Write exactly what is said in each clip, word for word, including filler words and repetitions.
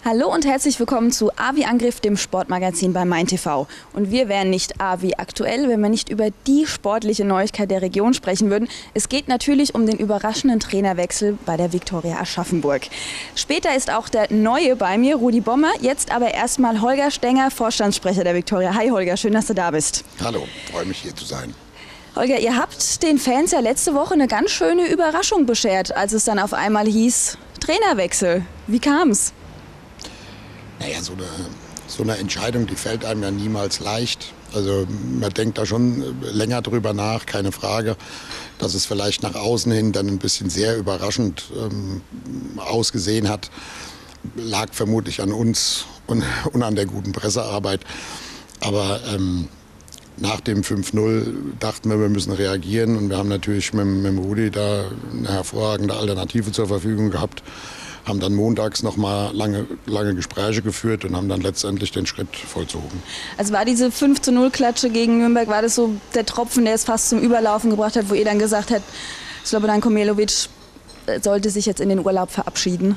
Hallo und herzlich willkommen zu A wie Angriff, dem Sportmagazin bei MeinTV. Und wir wären nicht A wie aktuell, wenn wir nicht über die sportliche Neuigkeit der Region sprechen würden. Es geht natürlich um den überraschenden Trainerwechsel bei der Viktoria Aschaffenburg. Später ist auch der Neue bei mir, Rudi Bommer. Jetzt aber erstmal Holger Stenger, Vorstandssprecher der Viktoria. Hi Holger, schön, dass du da bist. Hallo, freue mich hier zu sein. Holger, ihr habt den Fans ja letzte Woche eine ganz schöne Überraschung beschert, als es dann auf einmal hieß, Trainerwechsel. Wie kam's? Naja, so eine, so eine Entscheidung, die fällt einem ja niemals leicht. Also man denkt da schon länger drüber nach, keine Frage, dass es vielleicht nach außen hin dann ein bisschen sehr überraschend ähm, ausgesehen hat, lag vermutlich an uns und, und an der guten Pressearbeit. Aber ähm, nach dem fünf null dachten wir, wir müssen reagieren und wir haben natürlich mit, mit dem Rudi da eine hervorragende Alternative zur Verfügung gehabt. Haben dann montags noch mal lange, lange Gespräche geführt und haben dann letztendlich den Schritt vollzogen. Also war diese fünf zu null Klatsche gegen Nürnberg, war das so der Tropfen, der es fast zum Überlaufen gebracht hat, wo ihr dann gesagt habt, Slobodan Komelovic sollte sich jetzt in den Urlaub verabschieden?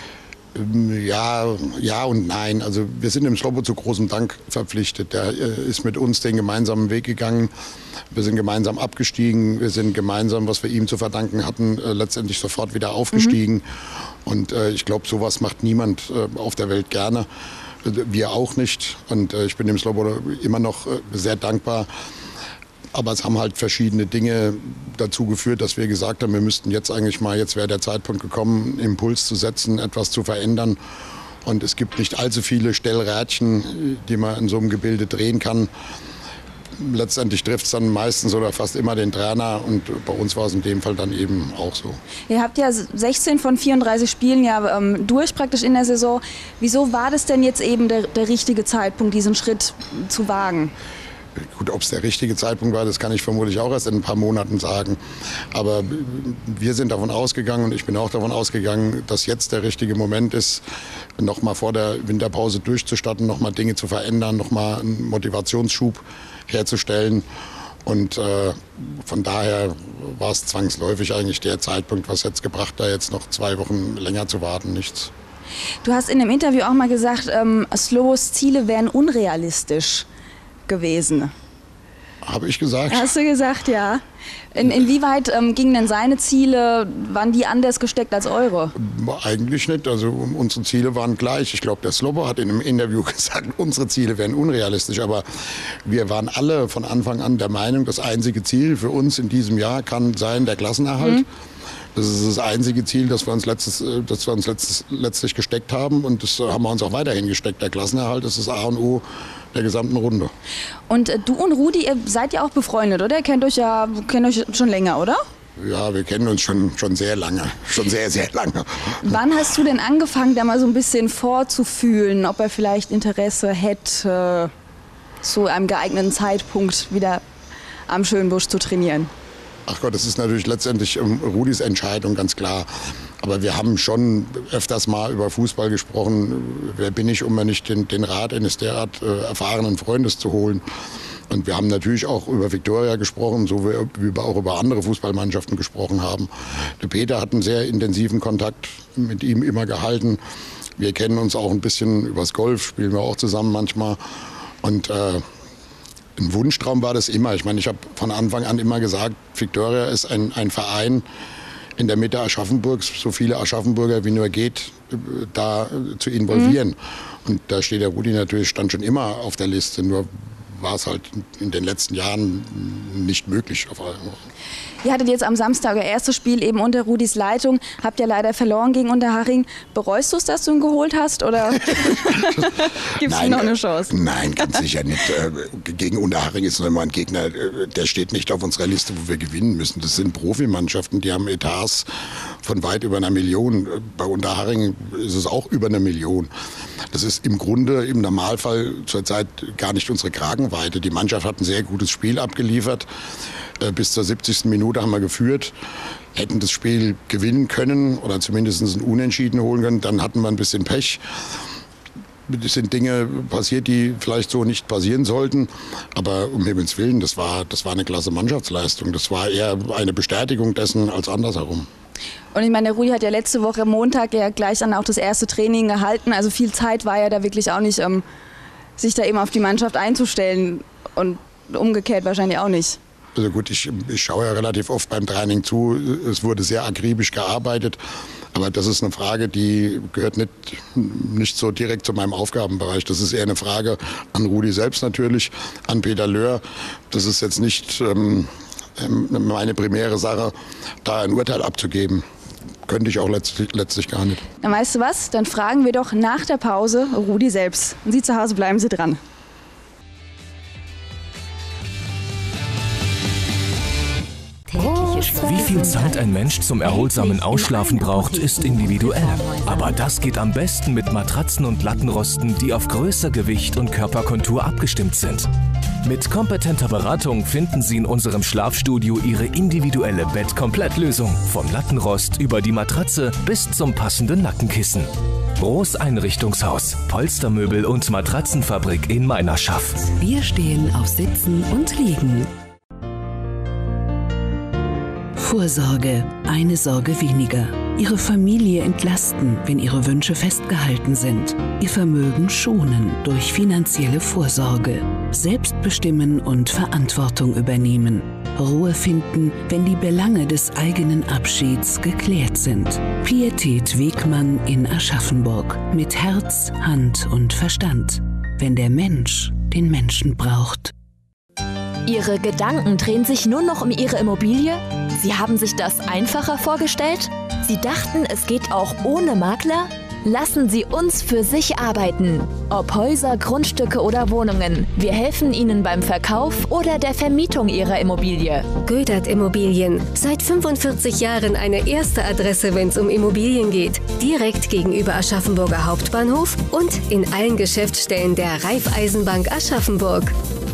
Ja, ja und nein. Also wir sind dem Slobo zu großem Dank verpflichtet. Der ist mit uns den gemeinsamen Weg gegangen. Wir sind gemeinsam abgestiegen. Wir sind gemeinsam, was wir ihm zu verdanken hatten, letztendlich sofort wieder aufgestiegen. Mhm. Und äh, ich glaube, sowas macht niemand äh, auf der Welt gerne. Wir auch nicht. Und äh, ich bin dem Slobo immer noch äh, sehr dankbar. Aber es haben halt verschiedene Dinge dazu geführt, dass wir gesagt haben, wir müssten jetzt eigentlich mal, jetzt wäre der Zeitpunkt gekommen, einen Impuls zu setzen, etwas zu verändern. Und es gibt nicht allzu viele Stellrädchen, die man in so einem Gebilde drehen kann. Letztendlich trifft es dann meistens oder fast immer den Trainer und bei uns war es in dem Fall dann eben auch so. Ihr habt ja sechzehn von vierunddreißig Spielen ja ähm, durch praktisch in der Saison. Wieso war das denn jetzt eben der, der richtige Zeitpunkt, diesen Schritt zu wagen? Gut, ob es der richtige Zeitpunkt war, das kann ich vermutlich auch erst in ein paar Monaten sagen. Aber wir sind davon ausgegangen und ich bin auch davon ausgegangen, dass jetzt der richtige Moment ist, noch mal vor der Winterpause durchzustatten, noch mal Dinge zu verändern, noch mal einen Motivationsschub herzustellen. Und äh, von daher war es zwangsläufig eigentlich der Zeitpunkt, was jetzt gebracht, da jetzt noch zwei Wochen länger zu warten, nichts. Du hast in einem Interview auch mal gesagt, ähm, Slobos Ziele wären unrealistisch gewesen. Habe ich gesagt? Hast du gesagt, ja. In, inwieweit ähm, gingen denn seine Ziele, waren die anders gesteckt als eure? Eigentlich nicht. Also unsere Ziele waren gleich. Ich glaube, der Slobo hat in einem Interview gesagt, unsere Ziele wären unrealistisch. Aber wir waren alle von Anfang an der Meinung, das einzige Ziel für uns in diesem Jahr kann sein der Klassenerhalt. Mhm. Das ist das einzige Ziel, das wir uns, letztes, das wir uns letztes, letztlich gesteckt haben. Und das haben wir uns auch weiterhin gesteckt. Der Klassenerhalt ist das A und O der gesamten Runde. Und äh, du und Rudi, ihr seid ja auch befreundet, oder? Ihr kennt euch ja kennt euch schon länger, oder? Ja, wir kennen uns schon, schon sehr lange. Schon sehr, sehr lange. Wann hast du denn angefangen, da mal so ein bisschen vorzufühlen, ob er vielleicht Interesse hätte, zu einem geeigneten Zeitpunkt wieder am Schönbusch zu trainieren? Ach Gott, das ist natürlich letztendlich um, Rudis Entscheidung, ganz klar. Aber wir haben schon öfters mal über Fußball gesprochen. Wer bin ich, um mir nicht den, den Rat eines derart äh, erfahrenen Freundes zu holen? Und wir haben natürlich auch über Viktoria gesprochen, so wie, wie wir auch über andere Fußballmannschaften gesprochen haben. Der Peter hat einen sehr intensiven Kontakt mit ihm immer gehalten. Wir kennen uns auch ein bisschen übers Golf, spielen wir auch zusammen manchmal. Und äh, ein Wunschtraum war das immer. Ich meine, ich habe von Anfang an immer gesagt, Viktoria ist ein, ein Verein in der Mitte Aschaffenburgs, so viele Aschaffenburger wie nur geht, da zu involvieren. Mhm. Und da steht der Rudi natürlich, stand schon immer auf der Liste, nur war es halt in den letzten Jahren nicht möglich. Ihr hattet jetzt am Samstag euer erstes Spiel eben unter Rudis Leitung, habt ihr leider verloren gegen Unterhaching. Bereust du es, dass du ihn geholt hast, oder gibt es noch eine Chance? Nein, ganz sicher nicht. Gegen Unterhaching ist noch immer ein Gegner, der steht nicht auf unserer Liste, wo wir gewinnen müssen. Das sind Profimannschaften, die haben Etats von weit über einer Million. Bei Unterhaching ist es auch über eine Million. Das ist im Grunde im Normalfall zurzeit gar nicht unsere Kragenweite. Die Mannschaft hat ein sehr gutes Spiel abgeliefert. Bis zur siebzigsten Minute haben wir geführt, hätten das Spiel gewinnen können oder zumindest ein Unentschieden holen können. Dann hatten wir ein bisschen Pech. Es sind Dinge passiert, die vielleicht so nicht passieren sollten. Aber um Himmels Willen, das war, das war eine klasse Mannschaftsleistung. Das war eher eine Bestätigung dessen als andersherum. Und ich meine, der Rudi hat ja letzte Woche Montag ja gleich dann auch das erste Training gehalten. Also viel Zeit war ja da wirklich auch nicht, um sich da eben auf die Mannschaft einzustellen. Und umgekehrt wahrscheinlich auch nicht. Also gut, ich, ich schaue ja relativ oft beim Training zu. Es wurde sehr akribisch gearbeitet. Aber das ist eine Frage, die gehört nicht, nicht so direkt zu meinem Aufgabenbereich. Das ist eher eine Frage an Rudi selbst natürlich, an Peter Löhr. Das ist jetzt nicht ähm, meine primäre Sache, da ein Urteil abzugeben. Könnte ich auch letztlich, letztlich gar nicht. Dann weißt du was? Dann fragen wir doch nach der Pause Rudi selbst. Und Sie zu Hause, bleiben Sie dran. Wie viel Zeit ein Mensch zum erholsamen Ausschlafen braucht, ist individuell. Aber das geht am besten mit Matratzen und Lattenrosten, die auf Größe, Gewicht und Körperkontur abgestimmt sind. Mit kompetenter Beratung finden Sie in unserem Schlafstudio Ihre individuelle Bett-Komplett-Lösung. Vom Lattenrost über die Matratze bis zum passenden Nackenkissen. Roos Einrichtungshaus, Polstermöbel und Matratzenfabrik in Meinerschaft. Wir stehen auf Sitzen und Liegen. Vorsorge, eine Sorge weniger. Ihre Familie entlasten, wenn Ihre Wünsche festgehalten sind. Ihr Vermögen schonen durch finanzielle Vorsorge. Selbstbestimmen und Verantwortung übernehmen. Ruhe finden, wenn die Belange des eigenen Abschieds geklärt sind. Pietät Wegmann in Aschaffenburg. Mit Herz, Hand und Verstand. Wenn der Mensch den Menschen braucht. Ihre Gedanken drehen sich nur noch um Ihre Immobilie? Sie haben sich das einfacher vorgestellt? Sie dachten, es geht auch ohne Makler? Lassen Sie uns für sich arbeiten. Ob Häuser, Grundstücke oder Wohnungen. Wir helfen Ihnen beim Verkauf oder der Vermietung Ihrer Immobilie. Gödert Immobilien. Seit fünfundvierzig Jahren eine erste Adresse, wenn es um Immobilien geht. Direkt gegenüber Aschaffenburger Hauptbahnhof und in allen Geschäftsstellen der Raiffeisenbank Aschaffenburg.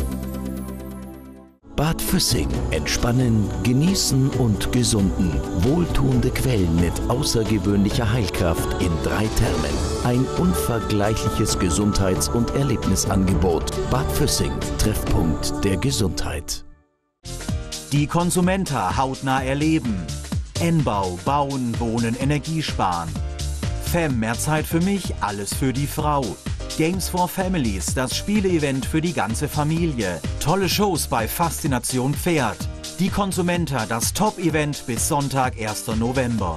Bad Füssing. Entspannen, genießen und gesunden. Wohltuende Quellen mit außergewöhnlicher Heilkraft in drei Thermen. Ein unvergleichliches Gesundheits- und Erlebnisangebot. Bad Füssing. Treffpunkt der Gesundheit. Die Konsumenta hautnah erleben. N-Bau, Bauen, Wohnen, Energiesparen. Fem, mehr Zeit für mich, alles für die Frau. Games for Families, das Spieleevent für die ganze Familie. Tolle Shows bei Faszination Pferd. Die Konsumenta, das Top-Event bis Sonntag, erster November.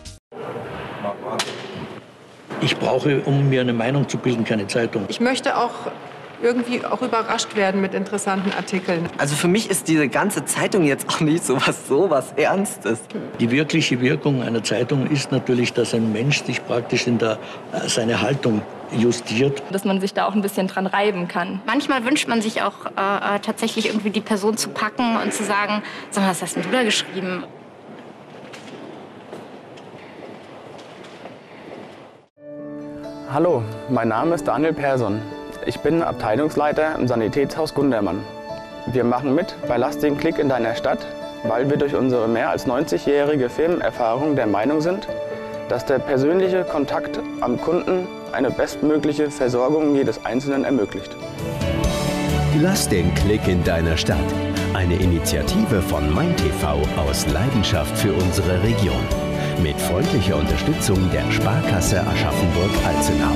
Ich brauche, um mir eine Meinung zu bilden, keine Zeitung. Ich möchte auch irgendwie auch überrascht werden mit interessanten Artikeln. Also für mich ist diese ganze Zeitung jetzt auch nicht so was, so was Ernstes. Die wirkliche Wirkung einer Zeitung ist natürlich, dass ein Mensch sich praktisch in der, seine Haltung justiert. Dass man sich da auch ein bisschen dran reiben kann. Manchmal wünscht man sich auch äh, tatsächlich irgendwie die Person zu packen und zu sagen, sag mal, was hast denn du da geschrieben? Hallo, mein Name ist Daniel Persson. Ich bin Abteilungsleiter im Sanitätshaus Gundermann. Wir machen mit bei Lass den Klick in deiner Stadt, weil wir durch unsere mehr als neunzigjährige Firmenerfahrung der Meinung sind, dass der persönliche Kontakt am Kunden eine bestmögliche Versorgung jedes Einzelnen ermöglicht. Lass den Klick in deiner Stadt. Eine Initiative von MeinTV aus Leidenschaft für unsere Region. Mit freundlicher Unterstützung der Sparkasse Aschaffenburg-Alzenau.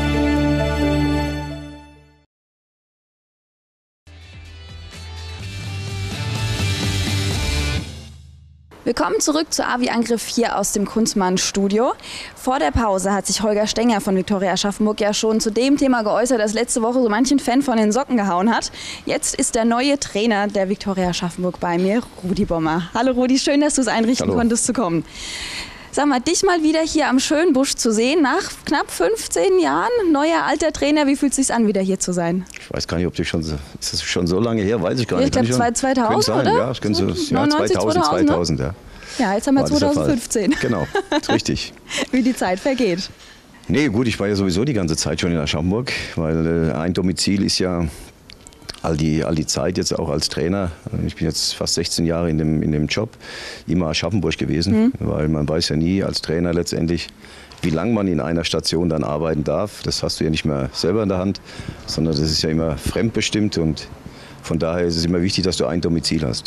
Willkommen zurück zu A wie Angriff hier aus dem Kunstmann-Studio. Vor der Pause hat sich Holger Stenger von Viktoria Aschaffenburg ja schon zu dem Thema geäußert, das letzte Woche so manchen Fan von den Socken gehauen hat. Jetzt ist der neue Trainer der Viktoria Aschaffenburg bei mir, Rudi Bommer. Hallo Rudi, schön, dass du es einrichten Hallo. konntest zu kommen. Sag mal, dich mal wieder hier am Schönbusch zu sehen, nach knapp fünfzehn Jahren, neuer alter Trainer, wie fühlt es sich an, wieder hier zu sein? Ich weiß gar nicht, ob das schon so, ist das schon so lange her, weiß ich gar nicht. Ich glaube zweitausend, sein, oder? Ja, ich so, so, ja zweitausend, zweitausend, ja. Ja, jetzt haben wir zweitausendfünfzehn. Genau, ist richtig. Wie die Zeit vergeht. Nee, gut, ich war ja sowieso die ganze Zeit schon in Aschaffenburg, weil äh, ein Domizil ist ja all die, all die Zeit jetzt auch als Trainer. Ich bin jetzt fast sechzehn Jahre in dem, in dem Job, immer Aschaffenburg gewesen, mhm. weil man weiß ja nie als Trainer letztendlich, wie lange man in einer Station dann arbeiten darf. Das hast du ja nicht mehr selber in der Hand, sondern das ist ja immer fremdbestimmt und von daher ist es immer wichtig, dass du ein Domizil hast.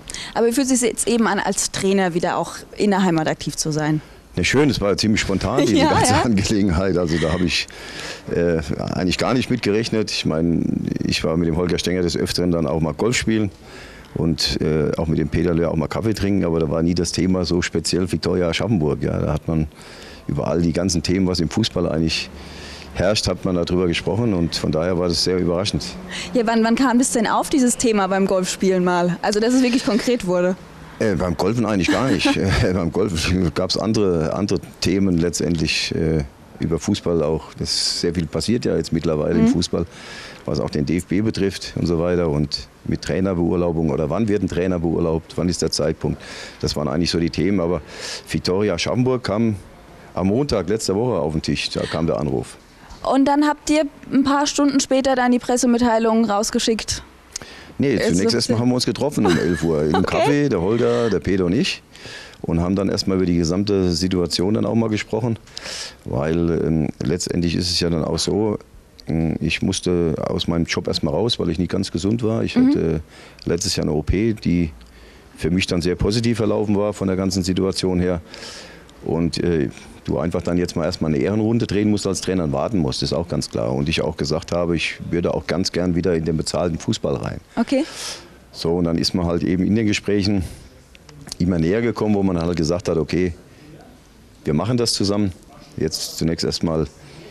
Aber wie fühlt es sich jetzt eben an, als Trainer wieder auch in der Heimat aktiv zu sein? Ja, schön, es war ziemlich spontan, diese ja, ganze ja. Angelegenheit. Also da habe ich äh, eigentlich gar nicht mitgerechnet. Ich meine, ich war mit dem Holger Stenger des Öfteren dann auch mal Golf spielen und äh, auch mit dem Peter Löhr auch mal Kaffee trinken, aber da war nie das Thema so speziell Viktoria Aschaffenburg. Ja, da hat man über all die ganzen Themen, was im Fußball eigentlich herrscht, hat man darüber gesprochen und von daher war das sehr überraschend. Ja, wann, wann kam das denn auf, dieses Thema beim Golfspielen mal? Also, dass es wirklich konkret wurde? Äh, beim Golfen eigentlich gar nicht. äh, beim Golfen gab es andere, andere Themen letztendlich äh, über Fußball auch. Das ist sehr viel passiert ja jetzt mittlerweile mhm. im Fußball, was auch den D F B betrifft und so weiter. Und mit Trainerbeurlaubung oder wann wird ein Trainer beurlaubt, wann ist der Zeitpunkt. Das waren eigentlich so die Themen. Aber Viktoria Aschaffenburg kam am Montag letzter Woche auf den Tisch, da kam der Anruf. Und dann habt ihr ein paar Stunden später dann die Pressemitteilung rausgeschickt? Nee, zunächst erstmal haben wir uns getroffen um elf Uhr in einem okay. Café, der Holger, der Peter und ich. Und haben dann erstmal über die gesamte Situation dann auch mal gesprochen. Weil ähm, letztendlich ist es ja dann auch so, äh, ich musste aus meinem Job erstmal raus, weil ich nicht ganz gesund war. Ich mhm. hatte letztes Jahr eine O P, die für mich dann sehr positiv verlaufen war von der ganzen Situation her. Und äh, du einfach dann jetzt mal erstmal eine Ehrenrunde drehen musst als Trainer und warten musst, ist auch ganz klar. Und ich auch gesagt habe, ich würde auch ganz gern wieder in den bezahlten Fußball rein. Okay. So, und dann ist man halt eben in den Gesprächen immer näher gekommen, wo man halt gesagt hat, okay, wir machen das zusammen. Jetzt zunächst erstmal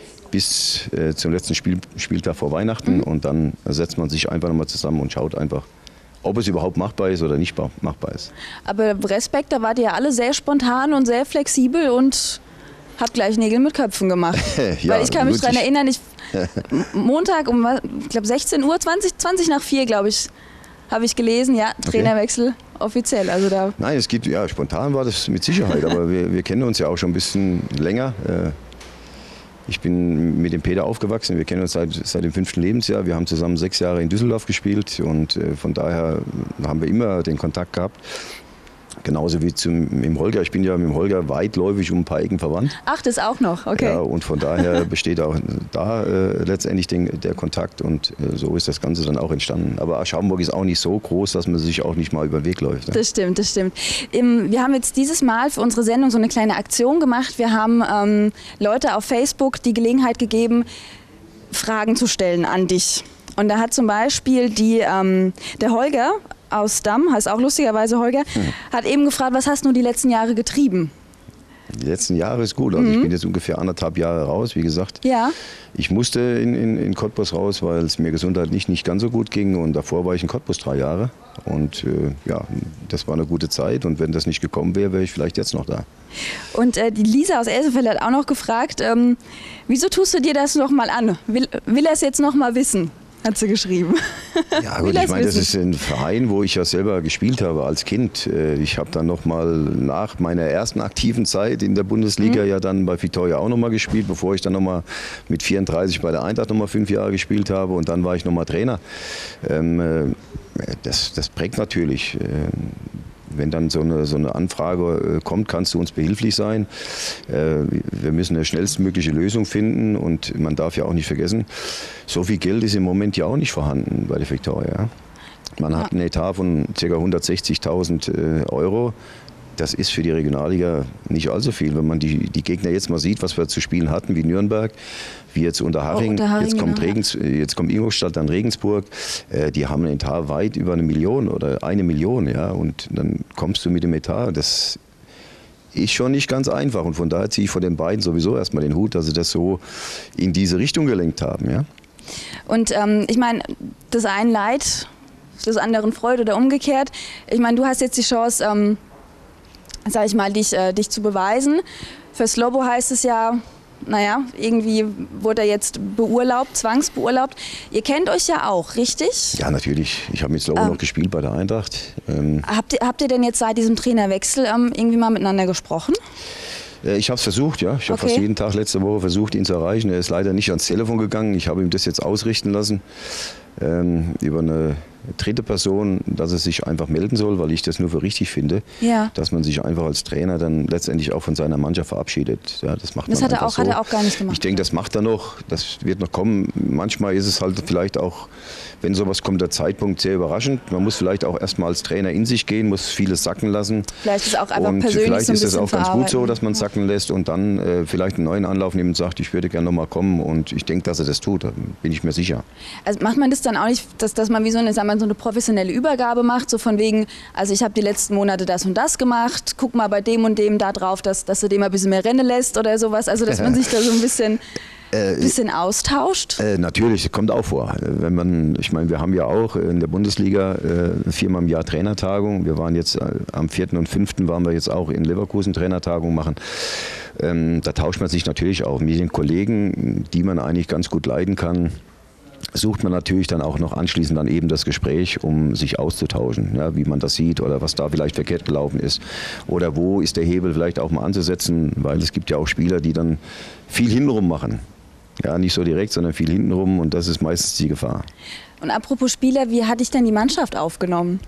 bis äh, zum letzten Spiel, Spieltag vor Weihnachten mhm. und dann setzt man sich einfach nochmal zusammen und schaut einfach, ob es überhaupt machbar ist oder nicht machbar ist. Aber Respekt, da wart ihr alle sehr spontan und sehr flexibel und habt gleich Nägel mit Köpfen gemacht. ja, Weil ich kann mich lustig. daran erinnern, ich, Montag um ich glaub, sechzehn Uhr, zwanzig, zwanzig nach vier, glaube ich, habe ich gelesen, ja, Trainerwechsel okay. offiziell. Also da Nein, es gibt, ja, spontan war das mit Sicherheit, aber wir, wir kennen uns ja auch schon ein bisschen länger. Ich bin mit dem Peter aufgewachsen, wir kennen uns seit, seit dem fünften Lebensjahr. Wir haben zusammen sechs Jahre in Düsseldorf gespielt und äh, von daher haben wir immer den Kontakt gehabt. Genauso wie zum, mit dem Holger. Ich bin ja mit dem Holger weitläufig um ein paar Ecken verwandt. Ach, das auch noch, okay. Ja, und von daher besteht auch da äh, letztendlich den, der Kontakt und äh, so ist das Ganze dann auch entstanden. Aber Aschaffenburg ist auch nicht so groß, dass man sich auch nicht mal über den Weg läuft. Ne? Das stimmt, das stimmt. Ähm, wir haben jetzt dieses Mal für unsere Sendung so eine kleine Aktion gemacht. Wir haben ähm, Leute auf Facebook die Gelegenheit gegeben, Fragen zu stellen an dich. Und da hat zum Beispiel die, ähm, der Holger aus Damm, heißt auch lustigerweise Holger, mhm. hat eben gefragt, was hast du die letzten Jahre getrieben? Die letzten Jahre ist gut. Also mhm. ich bin jetzt ungefähr anderthalb Jahre raus, wie gesagt. Ja. Ich musste in, in, in Cottbus raus, weil es mir gesundheitlich nicht ganz so gut ging. Und davor war ich in Cottbus drei Jahre. Und äh, ja, das war eine gute Zeit. Und wenn das nicht gekommen wäre, wäre ich vielleicht jetzt noch da. Und äh, die Lisa aus Elsenfeld hat auch noch gefragt, ähm, wieso tust du dir das noch mal an? Will, will er es jetzt noch mal wissen? Hat sie geschrieben. Ja gut, ich meine, das ist ein Verein, wo ich ja selber gespielt habe als Kind. Ich habe dann noch mal nach meiner ersten aktiven Zeit in der Bundesliga mhm. ja dann bei Viktoria auch noch mal gespielt, bevor ich dann noch mal mit vierunddreißig bei der Eintracht noch mal fünf Jahre gespielt habe und dann war ich noch mal Trainer. Ähm, das, das prägt natürlich. Wenn dann so eine, so eine Anfrage kommt, kannst du uns behilflich sein. Wir müssen eine schnellstmögliche Lösung finden und man darf ja auch nicht vergessen, so viel Geld ist im Moment ja auch nicht vorhanden bei der Viktoria. Man hat einen Etat von ca. hundertsechzigtausend Euro. Das ist für die Regionalliga nicht allzu viel. Wenn man die, die Gegner jetzt mal sieht, was wir zu spielen hatten, wie Nürnberg, wie jetzt Unterhaching, oh, Unterhaching jetzt, kommt genau. Regens, jetzt kommt Ingolstadt, dann Regensburg, äh, die haben einen Etat weit über eine Million oder eine Million. Ja, und dann kommst du mit dem Etat, das ist schon nicht ganz einfach. Und von daher ziehe ich von den beiden sowieso erstmal den Hut, dass sie das so in diese Richtung gelenkt haben. Ja? Und ähm, ich meine, das einen Leid, des anderen Freude oder umgekehrt. Ich meine, du hast jetzt die Chance, ähm, sag ich mal, dich, äh, dich zu beweisen. Für Slobo heißt es ja, naja, irgendwie wurde er jetzt beurlaubt, zwangsbeurlaubt. Ihr kennt euch ja auch, richtig? Ja, natürlich. Ich habe mit Slobo ähm, noch gespielt bei der Eintracht. Ähm, habt, ihr, habt ihr denn jetzt seit diesem Trainerwechsel ähm, irgendwie mal miteinander gesprochen? Äh, ich habe es versucht, ja. Ich habe okay. fast jeden Tag letzte Woche versucht, ihn zu erreichen. Er ist leider nicht ans Telefon gegangen. Ich habe ihm das jetzt ausrichten lassen. ähm, über eine dritte Person, dass es sich einfach melden soll, weil ich das nur für richtig finde, ja. dass man sich einfach als Trainer dann letztendlich auch von seiner Mannschaft verabschiedet. Ja, das macht das man hat er auch, so. hat er auch gar nicht gemacht. Ich denke, das macht er noch, das wird noch kommen. Manchmal ist es halt vielleicht auch, wenn sowas kommt, der Zeitpunkt sehr überraschend. Man muss vielleicht auch erstmal als Trainer in sich gehen, muss vieles sacken lassen. Vielleicht ist es auch einfach und persönlich vielleicht so ein ist es bisschen auch ganz gut so, dass man es ja. sacken lässt und dann äh, vielleicht einen neuen Anlauf nimmt und sagt, ich würde gerne noch mal kommen, und ich denke, dass er das tut, da bin ich mir sicher. Also macht man das dann auch nicht, dass, dass man wie so eine, sagen wir, so eine professionelle Übergabe macht, so von wegen, also ich habe die letzten Monate das und das gemacht, guck mal bei dem und dem da drauf, dass, dass du dem ein bisschen mehr rennen lässt oder sowas, also dass man sich da so ein bisschen, äh, bisschen austauscht? Äh, natürlich, kommt auch vor. Wenn man, ich meine, wir haben ja auch in der Bundesliga äh, viermal im Jahr Trainertagung. Wir waren jetzt äh, am vierten und fünften waren wir jetzt auch in Leverkusen Trainertagung machen. Ähm, da tauscht man sich natürlich auch mit den Kollegen, die man eigentlich ganz gut leiden kann. Sucht man natürlich dann auch noch anschließend dann eben das Gespräch, um sich auszutauschen, ja, wie man das sieht oder was da vielleicht verkehrt gelaufen ist oder wo ist der Hebel vielleicht auch mal anzusetzen, weil es gibt ja auch Spieler, die dann viel hintenrum machen. Ja, nicht so direkt, sondern viel hintenrum, und das ist meistens die Gefahr. Und apropos Spieler, wie hat dich denn die Mannschaft aufgenommen?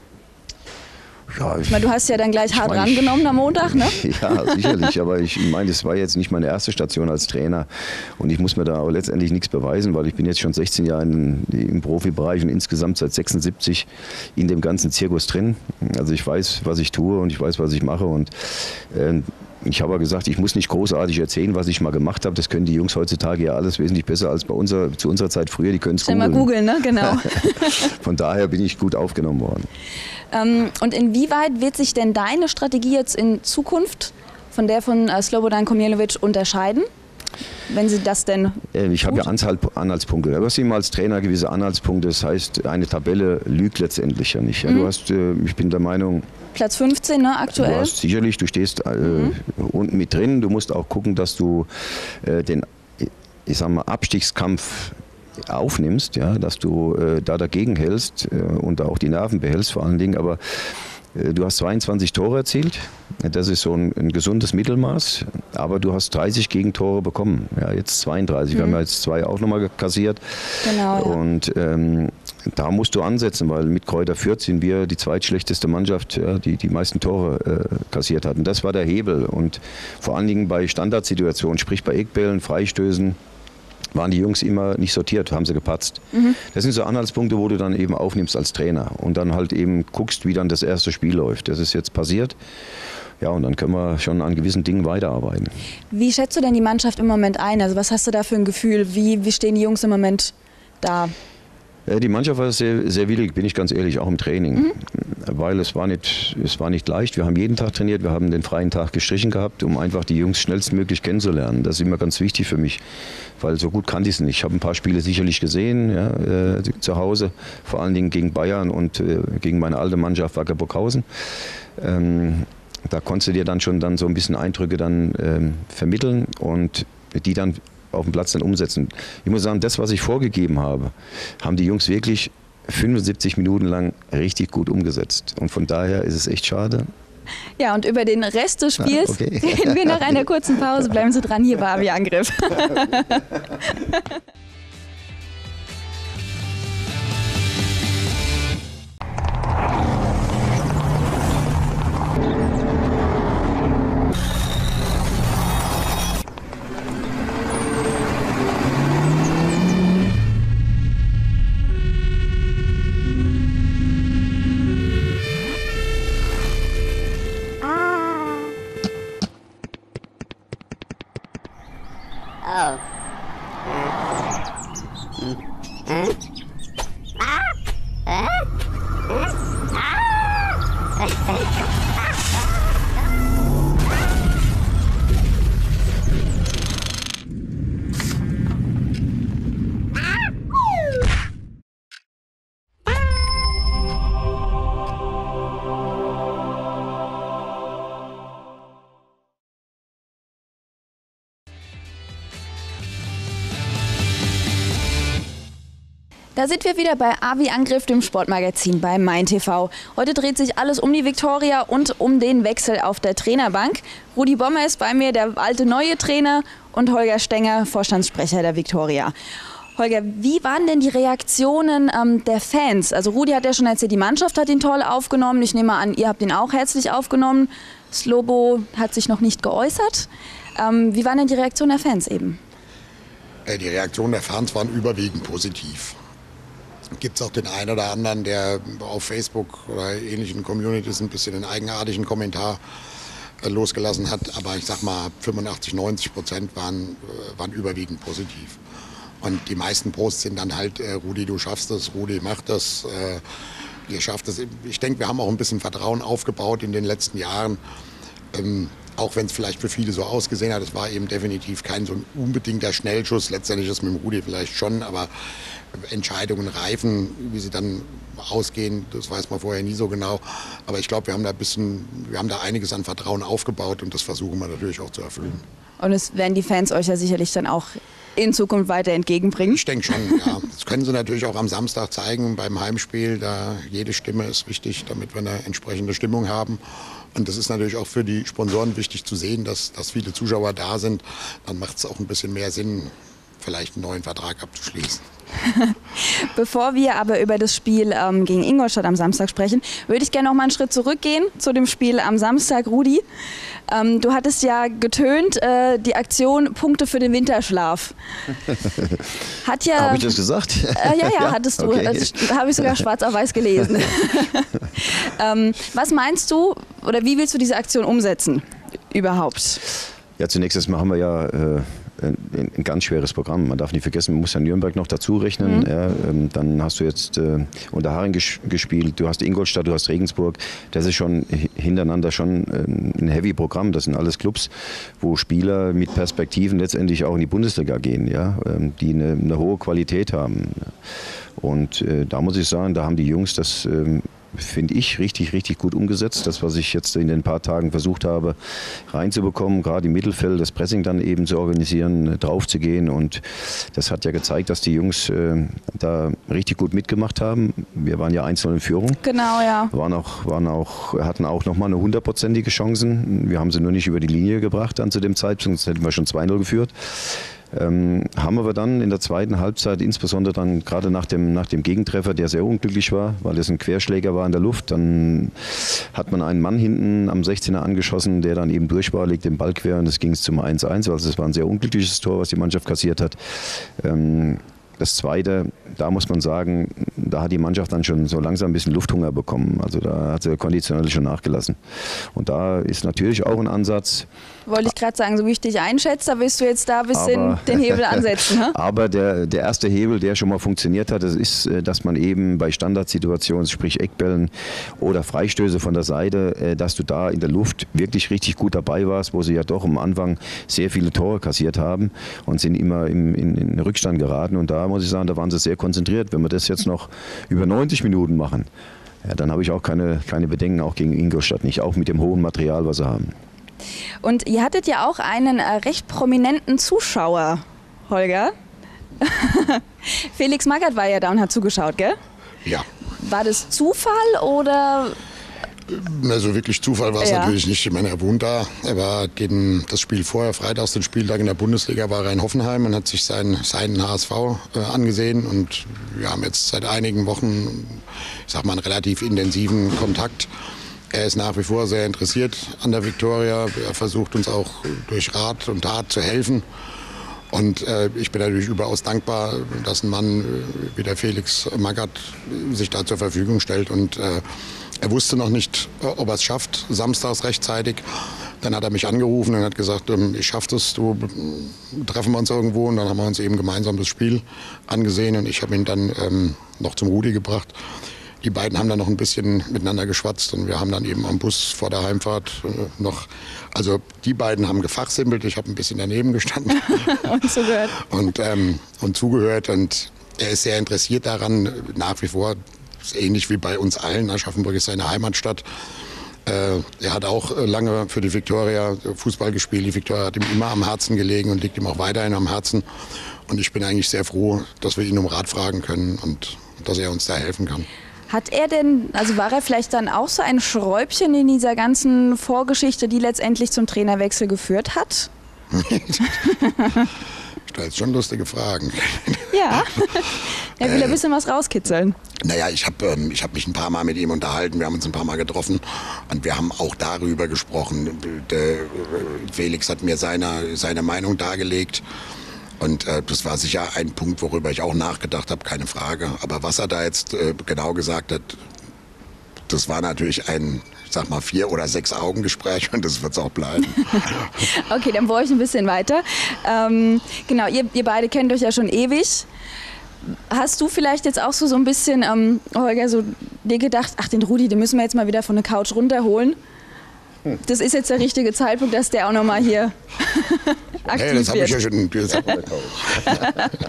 Ja, ich, ich meine, du hast ja dann gleich hart mein, rangenommen am Montag, ne? Ja, sicherlich, aber ich meine, das war jetzt nicht meine erste Station als Trainer, und ich muss mir da auch letztendlich nichts beweisen, weil ich bin jetzt schon sechzehn Jahre in, im Profibereich und insgesamt seit sechsundsiebzig in dem ganzen Zirkus drin. Also ich weiß, was ich tue, und ich weiß, was ich mache, und äh, ich habe gesagt, ich muss nicht großartig erzählen, was ich mal gemacht habe. Das können die Jungs heutzutage ja alles wesentlich besser als bei unserer, zu unserer Zeit früher. Die können es googeln. Mal googeln, ne? Genau. Von daher bin ich gut aufgenommen worden. Ähm, und inwieweit wird sich denn deine Strategie jetzt in Zukunft von der von äh, Slobodan Komjenovic unterscheiden? Wenn Sie das denn Ich habe ja Anhaltspunkte. Du hast immer als Trainer gewisse Anhaltspunkte. Das heißt, eine Tabelle lügt letztendlich ja nicht. Mhm. Du hast, ich bin der Meinung, Platz fünfzehn, ne, aktuell? Du hast sicherlich, du stehst äh, mhm. unten mit drin. Du musst auch gucken, dass du äh, den, ich sag mal, Abstiegskampf aufnimmst, ja, dass du äh, da dagegen hältst äh, und auch die Nerven behältst vor allen Dingen. Aber äh, du hast zweiundzwanzig Tore erzielt. Das ist so ein, ein gesundes Mittelmaß. Aber du hast dreißig Gegentore bekommen. Ja, jetzt zweiunddreißig. Mhm. Wir haben ja jetzt zwei auch nochmal kassiert. Genau. Ja. Und ähm, da musst du ansetzen, weil mit Kräuter Fürth sind wir die zweitschlechteste Mannschaft, ja, die die meisten Tore äh, kassiert hat. Und das war der Hebel. Und vor allen Dingen bei Standardsituationen, sprich bei Eckbällen, Freistößen, waren die Jungs immer nicht sortiert, haben sie gepatzt. Mhm. Das sind so Anhaltspunkte, wo du dann eben aufnimmst als Trainer und dann halt eben guckst, wie dann das erste Spiel läuft. Das ist jetzt passiert. Ja, und dann können wir schon an gewissen Dingen weiterarbeiten. Wie schätzt du denn die Mannschaft im Moment ein? Also was hast du da für ein Gefühl? Wie, wie stehen die Jungs im Moment da? Die Mannschaft war sehr, sehr willig, bin ich ganz ehrlich, auch im Training. Mhm. Weil es war, nicht, es war nicht leicht. Wir haben jeden Tag trainiert, wir haben den freien Tag gestrichen gehabt, um einfach die Jungs schnellstmöglich kennenzulernen. Das ist immer ganz wichtig für mich, weil so gut kannte ich es nicht. Ich habe ein paar Spiele sicherlich gesehen, ja, äh, zu Hause, vor allen Dingen gegen Bayern und äh, gegen meine alte Mannschaft Wacker Burghausen. Ähm, da konntest du dir dann schon dann so ein bisschen Eindrücke dann ähm, vermitteln und die dann auf dem Platz dann umsetzen. Ich muss sagen, das, was ich vorgegeben habe, haben die Jungs wirklich fünfundsiebzig Minuten lang richtig gut umgesetzt. Und von daher ist es echt schade. Ja, und über den Rest des Spiels ah, okay. reden wir nach einer kurzen Pause. Bleiben Sie dran, hier war Avi-Angriff. Oh. Huh? Ah? Huh? Ah? Da sind wir wieder bei Avi-Angriff, dem Sportmagazin bei MeinTV. Heute dreht sich alles um die Viktoria und um den Wechsel auf der Trainerbank. Rudi Bommer ist bei mir, der alte neue Trainer, und Holger Stenger, Vorstandssprecher der Viktoria. Holger, wie waren denn die Reaktionen ähm, der Fans? Also Rudi hat ja schon erzählt, die Mannschaft hat ihn toll aufgenommen. Ich nehme an, ihr habt ihn auch herzlich aufgenommen. Slobo hat sich noch nicht geäußert. Ähm, wie waren denn die Reaktionen der Fans eben? Die Reaktionen der Fans waren überwiegend positiv. Gibt es auch den einen oder anderen, der auf Facebook oder ähnlichen Communities ein bisschen einen eigenartigen Kommentar äh, losgelassen hat. Aber ich sag mal, fünfundachtzig, neunzig Prozent waren, äh, waren überwiegend positiv. Und die meisten Posts sind dann halt, äh, Rudi, du schaffst das, Rudi, mach das, äh, ihr schafft das. Ich denke, wir haben auch ein bisschen Vertrauen aufgebaut in den letzten Jahren. Ähm, auch wenn es vielleicht für viele so ausgesehen hat, es war eben definitiv kein so ein unbedingter Schnellschuss. Letztendlich ist mit dem Rudi vielleicht schon, aber Entscheidungen reifen, wie sie dann ausgehen, das weiß man vorher nie so genau. Aber ich glaube, wir haben da ein bisschen, wir haben da einiges an Vertrauen aufgebaut und das versuchen wir natürlich auch zu erfüllen. Und es werden die Fans euch ja sicherlich dann auch in Zukunft weiter entgegenbringen? Ich denke schon, ja. Das können sie natürlich auch am Samstag zeigen beim Heimspiel. Da jede Stimme ist wichtig, damit wir eine entsprechende Stimmung haben. Und das ist natürlich auch für die Sponsoren wichtig zu sehen, dass, dass viele Zuschauer da sind. Dann macht es auch ein bisschen mehr Sinn, vielleicht einen neuen Vertrag abzuschließen. Bevor wir aber über das Spiel ähm, gegen Ingolstadt am Samstag sprechen, würde ich gerne noch mal einen Schritt zurückgehen zu dem Spiel am Samstag. Rudi, ähm, du hattest ja getönt, äh, die Aktion Punkte für den Winterschlaf. Hat ja, habe ich das gesagt? Äh, ja, ja, ja, hattest du. Okay. Das habe ich sogar schwarz auf weiß gelesen. ähm, was meinst du, oder wie willst du diese Aktion umsetzen überhaupt? Ja, zunächst erstmal haben wir ja äh, ein, ein ganz schweres Programm. Man darf nicht vergessen, man muss ja Nürnberg noch dazu rechnen. Mhm. Ja, ähm, dann hast du jetzt äh, Unterhaching ges gespielt, du hast Ingolstadt, du hast Regensburg. Das ist schon hintereinander schon äh, ein Heavy-Programm. Das sind alles Clubs, wo Spieler mit Perspektiven letztendlich auch in die Bundesliga gehen, ja, ähm, die eine, eine hohe Qualität haben. Und äh, da muss ich sagen, da haben die Jungs das ähm, finde ich, richtig, richtig gut umgesetzt. Das, was ich jetzt in den paar Tagen versucht habe, reinzubekommen, gerade im Mittelfeld, das Pressing dann eben zu organisieren, drauf zu gehen. Und das hat ja gezeigt, dass die Jungs äh, da richtig gut mitgemacht haben. Wir waren ja eins null in Führung. Genau, ja. Waren auch, waren auch, hatten auch nochmal eine hundertprozentige Chancen. Wir haben sie nur nicht über die Linie gebracht dann zu dem Zeitpunkt, sonst hätten wir schon zwei null geführt. Ähm, haben aber dann in der zweiten Halbzeit, insbesondere dann gerade nach dem, nach dem Gegentreffer, der sehr unglücklich war, weil es ein Querschläger war in der Luft, dann hat man einen Mann hinten am sechzehner angeschossen, der dann eben durch war, legt den Ball quer und es ging zum eins eins, also es war ein sehr unglückliches Tor, was die Mannschaft kassiert hat. Ähm, Das Zweite, da muss man sagen, da hat die Mannschaft dann schon so langsam ein bisschen Lufthunger bekommen. Also da hat sie konditionell schon nachgelassen. Und da ist natürlich auch ein Ansatz. Wollte ich gerade sagen, so wie ich dich einschätze, da willst du jetzt da ein bisschen aber, den Hebel ansetzen. Ne? Aber der, der erste Hebel, der schon mal funktioniert hat, das ist, dass man eben bei Standardsituationen, sprich Eckbällen oder Freistöße von der Seite, dass du da in der Luft wirklich richtig gut dabei warst, wo sie ja doch am Anfang sehr viele Tore kassiert haben und sind immer im, in, in Rückstand geraten. Und da muss ich sagen, da waren sie sehr konzentriert. Wenn wir das jetzt noch über neunzig Minuten machen, ja, dann habe ich auch keine, keine Bedenken, auch gegen Ingolstadt nicht, auch mit dem hohen Material, was sie haben. Und ihr hattet ja auch einen äh, recht prominenten Zuschauer, Holger. Felix Magath war ja da und hat zugeschaut, gell? Ja. War das Zufall oder... Also wirklich Zufall war es ja. natürlich nicht. Ich meine, er wohnt da. Er war den, das Spiel vorher, freitags, den Spieltag in der Bundesliga, war er in Hoffenheim und hat sich seinen, seinen H S V äh, angesehen. Und wir haben jetzt seit einigen Wochen, ich sag mal, einen relativ intensiven Kontakt. Er ist nach wie vor sehr interessiert an der Viktoria. Er versucht uns auch durch Rat und Tat zu helfen. Und äh, ich bin natürlich überaus dankbar, dass ein Mann äh, wie der Felix Magath sich da zur Verfügung stellt. Und äh, er wusste noch nicht, ob er es schafft, samstags rechtzeitig. Dann hat er mich angerufen und hat gesagt, ähm, ich schaffe das, du treffen wir uns irgendwo. Und dann haben wir uns eben gemeinsam das Spiel angesehen. Und ich habe ihn dann ähm, noch zum Rudi gebracht. Die beiden haben dann noch ein bisschen miteinander geschwatzt und wir haben dann eben am Bus vor der Heimfahrt äh, noch, also die beiden haben gefachsimpelt, ich habe ein bisschen daneben gestanden und zugehört. Und, ähm, und zugehört und er ist sehr interessiert daran, nach wie vor, ist ähnlich wie bei uns allen, Aschaffenburg ist seine Heimatstadt. Äh, er hat auch lange für die Viktoria Fußball gespielt, die Viktoria hat ihm immer am Herzen gelegen und liegt ihm auch weiterhin am Herzen und ich bin eigentlich sehr froh, dass wir ihn um Rat fragen können und dass er uns da helfen kann. Hat er denn, also war er vielleicht dann auch so ein Schräubchen in dieser ganzen Vorgeschichte, die letztendlich zum Trainerwechsel geführt hat? Du stellst schon lustige Fragen. Ja, er will ein bisschen was rauskitzeln. Naja, ich habe ähm, ich hab mich ein paar Mal mit ihm unterhalten, wir haben uns ein paar Mal getroffen und wir haben auch darüber gesprochen. Der, äh, Felix hat mir seine, seine Meinung dargelegt und äh, das war sicher ein Punkt, worüber ich auch nachgedacht habe, keine Frage. Aber was er da jetzt äh, genau gesagt hat, das war natürlich ein, ich sag mal, vier- oder sechs Augengespräch und das wird es auch bleiben. Okay, dann brauche ich ein bisschen weiter. Ähm, genau, ihr, ihr beide kennt euch ja schon ewig. Hast du vielleicht jetzt auch so, so ein bisschen, ähm, Holger, so dir gedacht, ach, den Rudi, den müssen wir jetzt mal wieder von der Couch runterholen? Das ist jetzt der richtige Zeitpunkt, dass der auch noch mal hier aktiv hey, das habe wird. ich ja schon gesagt auf der Couch.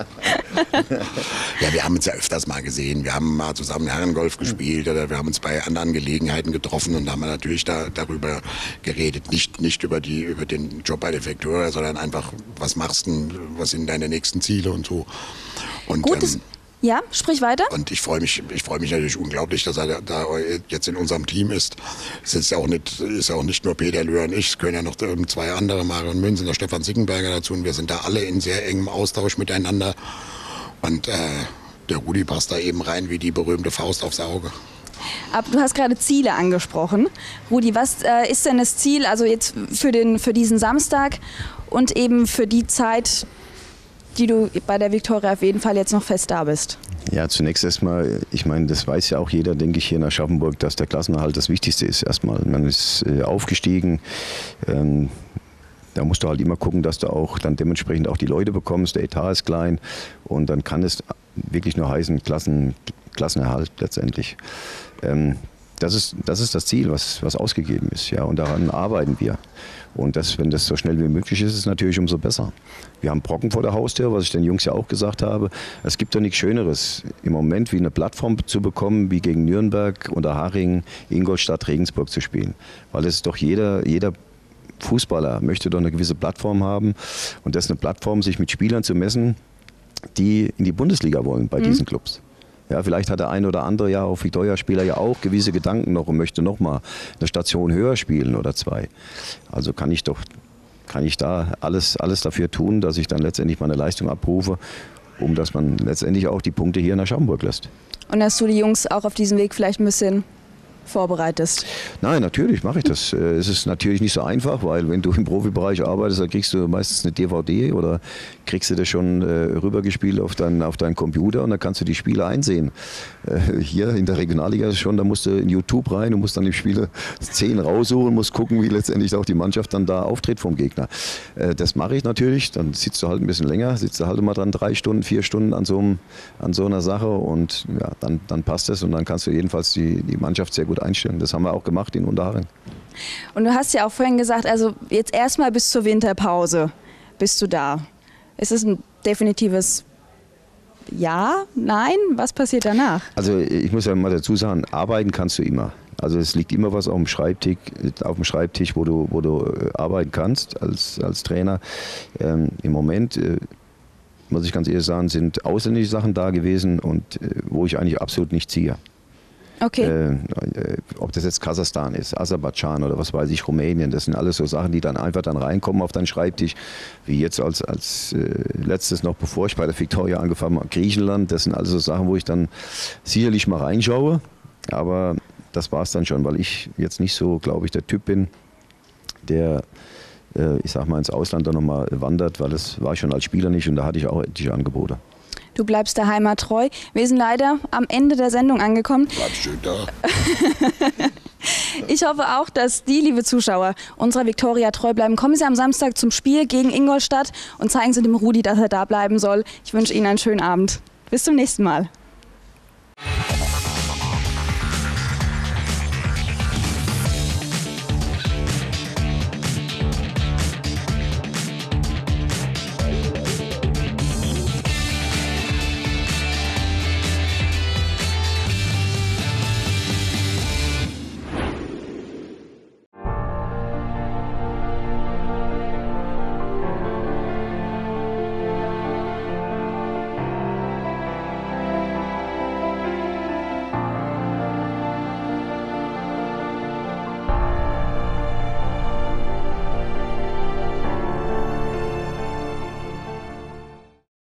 Ja, wir haben uns ja öfters mal gesehen. Wir haben mal zusammen Herrengolf gespielt oder wir haben uns bei anderen Gelegenheiten getroffen und da haben wir natürlich da, darüber geredet. Nicht, nicht über, die, über den Job bei der Vectura, sondern einfach, was machst du, was sind deine nächsten Ziele und so. Und, Gutes, ähm, ja, sprich weiter. Und ich freue mich, ich freue mich natürlich unglaublich, dass er da, da jetzt in unserem Team ist. Es ist ja auch nicht, ist ja auch nicht nur Peter Löhr und ich, es können ja noch zwei andere, Marion Münz und der Stefan Sickenberger dazu. Und wir sind da alle in sehr engem Austausch miteinander. Und äh, der Rudi passt da eben rein wie die berühmte Faust aufs Auge. Aber du hast gerade Ziele angesprochen. Rudi, was äh, ist denn das Ziel, also jetzt für, den, für diesen Samstag und eben für die Zeit, die du bei der Viktoria auf jeden Fall jetzt noch fest da bist? Ja, zunächst erstmal, ich meine, das weiß ja auch jeder, denke ich, hier in Aschaffenburg, dass der Klassenerhalt das Wichtigste ist erstmal. Man ist äh, aufgestiegen, ähm, da musst du halt immer gucken, dass du auch dann dementsprechend auch die Leute bekommst, der Etat ist klein und dann kann es wirklich nur heißen, Klassen, Klassenerhalt letztendlich. Ähm, das ist, das ist das Ziel, was, was ausgegeben ist, ja, und daran arbeiten wir. Und das, wenn das so schnell wie möglich ist, ist es natürlich umso besser. Wir haben Brocken vor der Haustür, was ich den Jungs ja auch gesagt habe. Es gibt doch nichts Schöneres im Moment, wie eine Plattform zu bekommen, wie gegen Nürnberg, Unterhaching, Ingolstadt, Regensburg zu spielen. Weil es ist doch jeder, jeder Fußballer möchte doch eine gewisse Plattform haben. Und das ist eine Plattform, sich mit Spielern zu messen, die in die Bundesliga wollen bei mhm. diesen Clubs. Ja, vielleicht hat der eine oder andere ja auch Viktoria-Spieler ja auch gewisse Gedanken noch und möchte noch mal eine Station höher spielen oder zwei. Also kann ich doch, kann ich da alles, alles dafür tun, dass ich dann letztendlich meine Leistung abrufe, um dass man letztendlich auch die Punkte hier in Aschaffenburg lässt. Und dass du die Jungs auch auf diesem Weg vielleicht ein bisschen vorbereitest? Nein, natürlich mache ich das. Es ist natürlich nicht so einfach, weil wenn du im Profibereich arbeitest, dann kriegst du meistens eine D V D oder kriegst du das schon äh, rübergespielt auf, dein, auf deinen Computer und dann kannst du die Spiele einsehen. Äh, hier in der Regionalliga ist schon, da musst du in YouTube rein und musst dann die Spiele zehn raussuchen, musst gucken, wie letztendlich auch die Mannschaft dann da auftritt vom Gegner. Äh, das mache ich natürlich, dann sitzt du halt ein bisschen länger, sitzt du halt immer dann drei Stunden, vier Stunden an so, einem, an so einer Sache und ja, dann, dann passt es und dann kannst du jedenfalls die, die Mannschaft sehr gut einstellen. Das haben wir auch gemacht in Unterhaching. Und du hast ja auch vorhin gesagt, also jetzt erstmal bis zur Winterpause bist du da. Ist es ein definitives Ja, Nein? Was passiert danach? Also ich muss ja mal dazu sagen, arbeiten kannst du immer. Also es liegt immer was auf dem Schreibtisch, auf dem Schreibtisch wo, du, wo du arbeiten kannst als, als Trainer. Ähm, im Moment, äh, muss ich ganz ehrlich sagen, sind ausländische Sachen da gewesen und äh, wo ich eigentlich absolut nicht ziehe. Okay. Äh, ob das jetzt Kasachstan ist, Aserbaidschan oder was weiß ich, Rumänien, das sind alles so Sachen, die dann einfach dann reinkommen auf deinen Schreibtisch, wie jetzt als, als äh, letztes noch, bevor ich bei der Viktoria angefangen habe, Griechenland, das sind alles so Sachen, wo ich dann sicherlich mal reinschaue, aber das war es dann schon, weil ich jetzt nicht so, glaube ich, der Typ bin, der, äh, ich sag mal, ins Ausland dann nochmal wandert, weil das war ich schon als Spieler nicht und da hatte ich auch etliche Angebote. Du bleibst der Heimat treu. Wir sind leider am Ende der Sendung angekommen. Bleib schön da. Ich hoffe auch, dass die, liebe Zuschauer, unserer Viktoria treu bleiben. Kommen Sie am Samstag zum Spiel gegen Ingolstadt und zeigen Sie dem Rudi, dass er da bleiben soll. Ich wünsche Ihnen einen schönen Abend. Bis zum nächsten Mal.